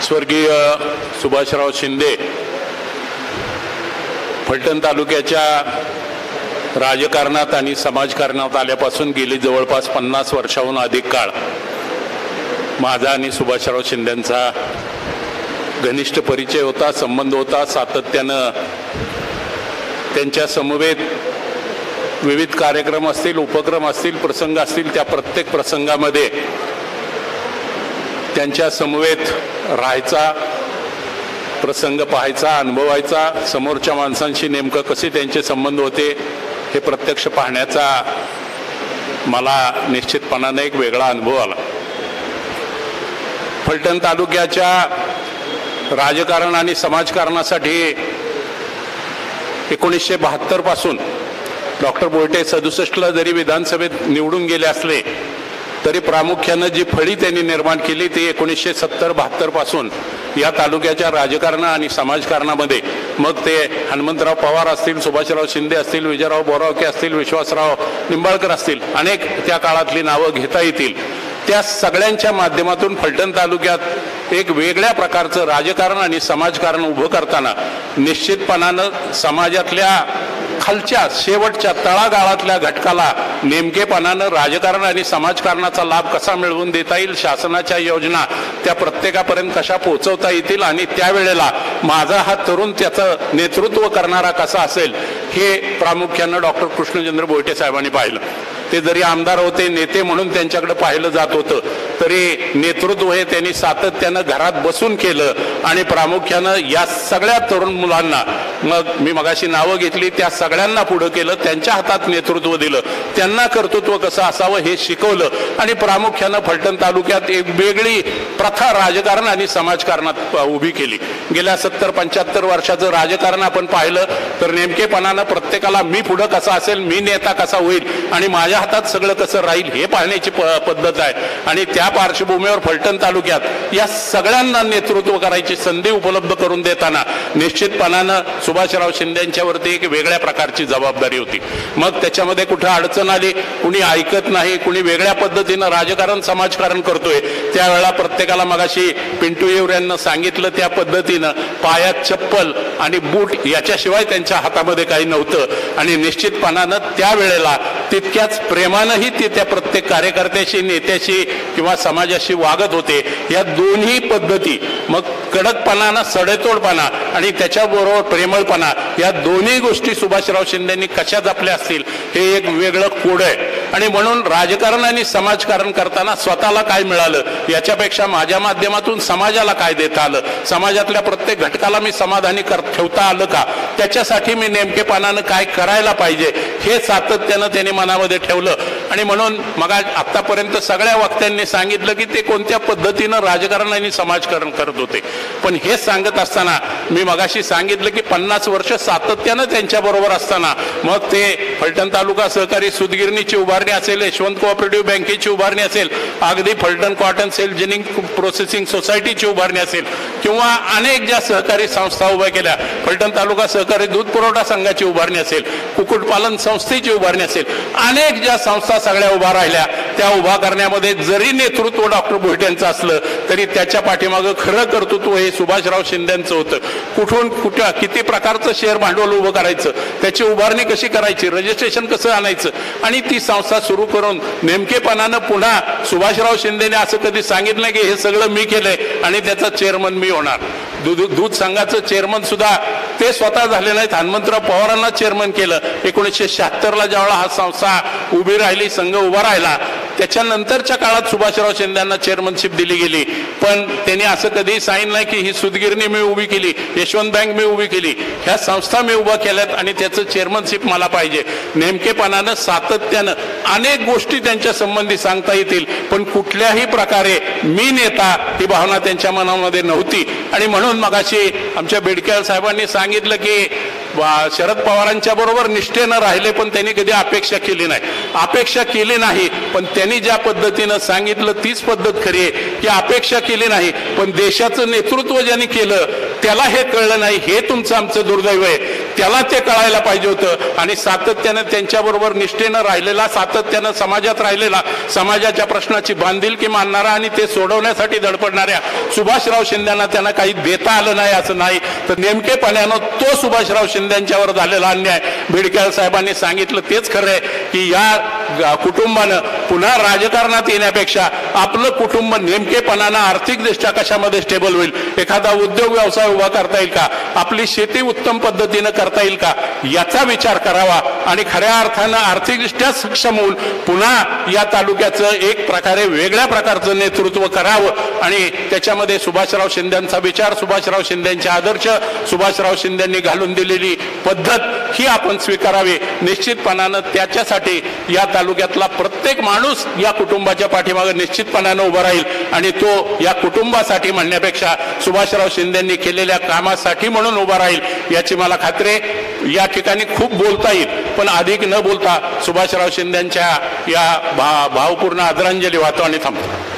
स्वर्गीय सुभाषराव शिंदे फलटण तालुक्याच्या राजकारणात आणि समाजकारणात आल्यापासून गेली जवळपास 50 वर्षाहून अधिक काळ माझा आणि सुभाषराव शिंदेंचा घनिष्ठ परिचय होता, संबंध होता। सातत्यानं त्यांच्या समवेत विविध कार्यक्रम असतील, उपक्रम असतील, प्रसंग असतील, त्या प्रत्येक प्रसंगामध्ये त्यांच्या समवेत राहायचा, प्रसंग पाहायचा, अनुभवायचा, समोरच्या माणसांशी नेमकं कसे त्यांचे संबंध होते हे प्रत्यक्ष पाहण्याचा मला निश्चितपणाने एक वेगळा अनुभव आला। फलटण तालुक्याच्या राजकारण आणि समाजकारणासाठी 1972 पासून डॉक्टर बोर्टे 67ला जरी विधानसभेत निवडून गेले असले तरी प्रामुख्याने जी फळी त्यांनी निर्माण केली ती 1970-72 पासून या तालुक्याच्या राजकारण आणि समाजकारणामध्ये, मग ते हनुमंतराव पवार असतील, सुभाषराव शिंदे असतील, विजयराव बोरावके असतील, विश्वासराव निंबाळकर असतील, अनेक त्या काळातली नावं घेता येतील, त्या सगळ्यांच्या माध्यमातून फलटण तालुक्यात एक वेगळ्या प्रकारचं राजकारण आणि समाजकारण उभं करताना निश्चितपणानं समाजातल्या खालच्या शेवटच्या तळागाळातल्या घटकाला नेमकेपणानं राजकारण आणि समाजकारणाचा लाभ कसा मिळवून देता येईल, शासनाच्या योजना त्या प्रत्येकापर्यंत कशा पोहोचवता येतील आणि त्यावेळेला माझा हा तरुण त्याचं नेतृत्व करणारा कसा असेल हे प्रामुख्यानं डॉक्टर कृष्णचंद्र बोर्टे साहेबांनी पाहिलं। ते जरी आमदार होते, नेते म्हणून त्यांच्याकडे पाहिलं जात होतं, तरी नेतृत्व हे त्यांनी सातत्यानं घरात बसून केलं आणि प्रामुख्यानं या सगळ्या तरुण मुलांना, मग मी मगाशी नावं घेतली, त्या सगळ्यांना पुढं केलं, त्यांच्या हातात नेतृत्व दिलं, त्यांना कर्तृत्व कसं असावं हे शिकवलं आणि प्रामुख्यानं फलटण तालुक्यात एक वेगळी प्रथा राजकारण आणि समाजकारणात उभी केली। गेल्या 70-75 वर्षाचं राजकारण आपण पाहिलं तर नेमकेपणानं प्रत्येकाला मी पुढं कसा असेल, मी नेता कसा होईल आणि माझ्या हातात सगळं कसं राहील हे पाहण्याची पद्धत आहे आणि त्या पार्श्वभूमीवर फलटण तालुक्यात या सगळ्यांना नेतृत्व करायची संधी उपलब्ध करून देताना निश्चितपणानं सुभाषराव शिंदेंच्यावरती एक वेगळ्या प्रकारची जबाबदारी होती। मग त्याच्यामध्ये कुठं अडचण आली, कुणी ऐकत नाही, कुणी वेगळ्या पद्धतीनं राजकारण समाजकारण करतोय, त्यावेळेला प्रत्येकाला मगाशी पिंटू येऊर यांना सांगितलं त्या पद्धतीनं पायात चप्पल आणि बूट याच्याशिवाय त्यांच्या हातामध्ये काही नव्हतं आणि निश्चितपणानं त्यावेळेला तितक्याच प्रेमानंही ते त्या प्रत्येक कार्यकर्त्याशी, नेत्याशी किंवा समाजाशी वागत होते। या दोन्ही पद्धती, मग कडकपणानं सडेतोडपणा आणि त्याच्याबरोबर प्रेमळपणा, या दोन्ही गोष्टी सुभाषराव शिंदेंनी कशा जपल्या असतील हे एक वेगळं कोड आहे आणि म्हणून राजकारण आणि समाजकारण करताना स्वतःला काय मिळालं याच्यापेक्षा माझ्या माध्यमातून समाजाला काय देता आलं, समाजातल्या प्रत्येक घटकाला मी समाधानी ठेवता आलं का, त्याच्यासाठी मी नेमकेपणानं काय करायला पाहिजे हे सातत्यानं त्यांनी मनामध्ये ठेवलं आणि म्हणून मग आतापर्यंत सगळ्या वक्त्यांनी सांगितलं की ते कोणत्या पद्धतीनं राजकारण आणि समाजकारण करत होते, पण हे सांगत असताना मी मगाशी सांगितलं की 50 वर्ष सातत्यानं त्यांच्याबरोबर असताना मग ते फलटण तालुका सहकारी सूतगिरणीची उभारणी असेल, यशवंत कोऑपरेटिव्ह बँकेची उभारणी असेल, अगदी Phaltan cotton sale ginning processing सोसायटीची उभारणी असेल किंवा अनेक ज्या सहकारी संस्था उभ्या केल्या, फलटण तालुका सहकारी दूध पुरवठा संघाची उभारणी असेल, कुक्कुटपालन संस्थेची उभारणी असेल, अनेक ज्या संस्था सगळ्या उभा राहिल्या, त्या उभा करण्यामध्ये जरी नेतृत्व डॉक्टर बोर्टेंचं असलं तरी त्याच्या पाठीमागं खरं कर्तृत्व हे सुभाषराव शिंदेंचं होतं। कुठून कुठं किती प्रकारचं शेअर भांडवल उभं करायचं, त्याची उभारणी कशी करायची, रजिस्ट्रेशन कसं आणायचं आणि ती संस्था सुरू करून नेमकेपणानं पुन्हा सुभाषराव शिंदेने असं कधी सांगितलं की हे सगळं मी केलंय आणि त्याचा चेअरमन मी होणार। दूध संघाचं चेअरमन सुद्धा ते स्वतः झाले नाहीत, हनुमंतराव पवारांना चेअरमन केलं। 1976ला ज्यावेळेला हा संस्था उभी राहिली, संघ उभा राहिला, त्याच्यानंतरच्या काळात सुभाषराव शिंदेंना चेअरमनशिप दिली गेली, पण त्यांनी असं कधी सांगितलं नाही की ही सूतगिरणी मी उभी केली, यशवंत बँक मी उभी केली, ह्या संस्था मी उभा केल्यात आणि त्याचं चेअरमनशिप मला पाहिजे। नेमकेपणानं सातत्यानं अनेक गोष्टी त्यांच्या संबंधी सांगता येतील, पण कुठल्याही प्रकारे मी नेता ही भावना त्यांच्या मनामध्ये नव्हती आणि म्हणून मगाशी आमच्या बेडके साहेबांनी सांगितलं की शरद पवारांच्या बरोबर निष्ठेनं राहिले, पण त्यांनी कधी अपेक्षा केली नाही। अपेक्षा केली नाही, पण त्यांनी ज्या पद्धतीनं सांगितलं तीच पद्धत खरी आहे की अपेक्षा केली नाही, पण देशाचं नेतृत्व ज्यांनी केलं त्याला हे कळलं नाही, हे तुमचं आमचं दुर्दैव आहे। त्याला ते कळायला पाहिजे होतं. आणि सातत्यानं त्यांच्याबरोबर निष्ठेनं राहिलेला, सातत्यानं समाजात राहिलेला, समाजाच्या प्रश्नाची बांधिलकी मानणारा आणि ते सोडवण्यासाठी धडपडणाऱ्या सुभाषराव शिंदेना त्यांना काही देता आलं नाही असं नाही, तर नेमकेपणानं तो सुभाषराव शिंदेंच्यावर झालेला अन्याय बिडकर साहेबांनी सांगितलं तेच खरं आहे की या कुटुंबानं पुन्हा राजकारणात येण्यापेक्षा आपलं कुटुंब नेमकेपणानं आर्थिकदृष्ट्या कशामध्ये स्टेबल होईल, एखादा उद्योग व्यवसाय उभा करता येईल का, आपली शेती उत्तम पद्धतीनं करता येईल का, याचा विचार करावा आणि खऱ्या अर्थानं आर्थिकदृष्ट्या सक्षम होऊन पुन्हा या तालुक्याचं एक प्रकारे वेगळ्या प्रकारचं नेतृत्व करावं. आणि त्याच्यामध्ये सुभाषराव शिंदेंचा विचार, सुभाषराव शिंदेंचे आदर्श, सुभाषराव शिंदेंनी घालून दिलेली पद्धत ही आपण स्वीकारावी. निश्चितपणानं त्याच्यासाठी या तालुक्यातला प्रत्येक माणूस या कुटुंबाच्या पाठीमागे निश्चितपणानं उभा राहील आणि तो या कुटुंबासाठी म्हणण्यापेक्षा सुभाषराव शिंदेंनी केलेल्या कामासाठी म्हणून उभा राहील याची मला खात्री आहे. या ठिकाणी खूप बोलता येईल पण अधिक न बोलता सुभाषराव शिंदेंच्या या भावपूर्ण आदरांजली वाहतो आणि थांबतो.